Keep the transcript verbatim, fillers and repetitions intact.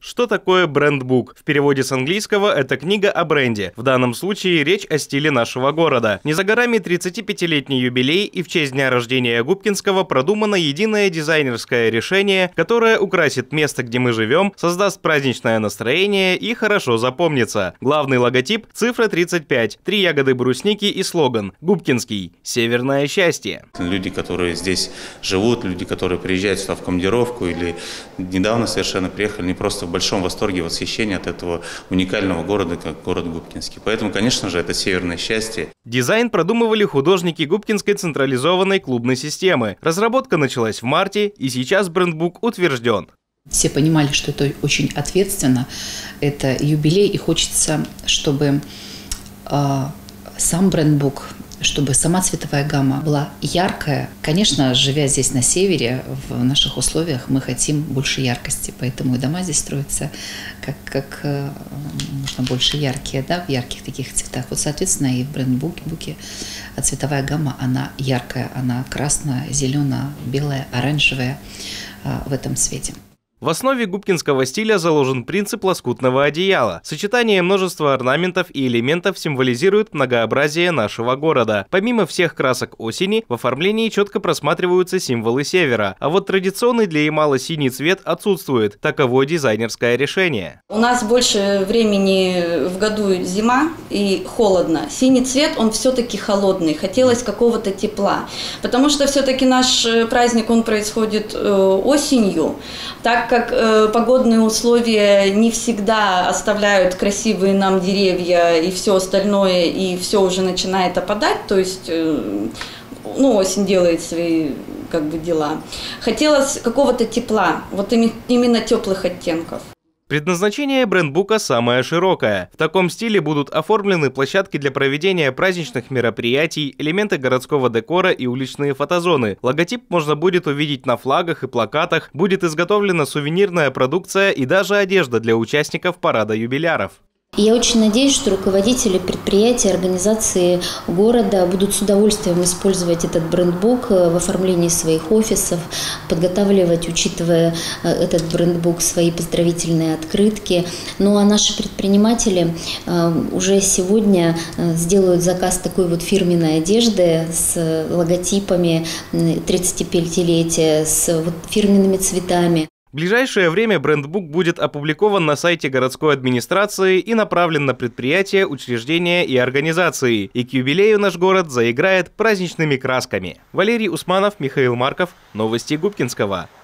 Что такое брендбук? В переводе с английского это книга о бренде. В данном случае речь о стиле нашего города. Не за горами тридцатипятилетний юбилей, и в честь дня рождения Губкинского продумано единое дизайнерское решение, которое украсит место, где мы живем, создаст праздничное настроение и хорошо запомнится. Главный логотип – цифра тридцать пять, три ягоды брусники и слоган «Губкинский. Северное счастье». Люди, которые здесь живут, люди, которые приезжают сюда в командировку или недавно совершенно приехали, не просто в большом восторге, восхищении от этого уникального города, как город Губкинский. Поэтому, конечно же, это северное счастье. Дизайн продумывали художники Губкинской централизованной клубной системы. Разработка началась в марте, и сейчас брендбук утвержден. Все понимали, что это очень ответственно, это юбилей, и хочется, чтобы э, сам брендбук, чтобы сама цветовая гамма была яркая. Конечно, живя здесь на севере, в наших условиях, мы хотим больше яркости, поэтому и дома здесь строятся как, как можно больше яркие, да, в ярких таких цветах. Вот, соответственно, и в брендбуке цветовая гамма, она яркая, она красная, зеленая, белая, оранжевая в этом цвете. В основе губкинского стиля заложен принцип лоскутного одеяла. Сочетание множества орнаментов и элементов символизирует многообразие нашего города. Помимо всех красок осени, в оформлении четко просматриваются символы севера. А вот традиционный для Ямала синий цвет отсутствует. Таково дизайнерское решение. У нас больше времени в году зима и холодно. Синий цвет, он все-таки холодный. Хотелось какого-то тепла. Потому что все-таки наш праздник, он происходит осенью. Так как э, погодные условия не всегда оставляют красивые нам деревья и все остальное, и все уже начинает опадать, то есть, э, ну, осень делает свои, как бы, дела. Хотелось какого-то тепла, вот именно теплых оттенков. Предназначение брендбука самое широкое. В таком стиле будут оформлены площадки для проведения праздничных мероприятий, элементы городского декора и уличные фотозоны. Логотип можно будет увидеть на флагах и плакатах, будет изготовлена сувенирная продукция и даже одежда для участников парада юбиляров. Я очень надеюсь, что руководители предприятий, организации города будут с удовольствием использовать этот брендбук в оформлении своих офисов, подготавливать, учитывая этот брендбук, свои поздравительные открытки. Ну а наши предприниматели уже сегодня сделают заказ такой вот фирменной одежды с логотипами тридцатипятилетия, с вот фирменными цветами. В ближайшее время брендбук будет опубликован на сайте городской администрации и направлен на предприятия, учреждения и организации. И к юбилею наш город заиграет праздничными красками. Валерий Усманов, Михаил Марков. Новости Губкинского.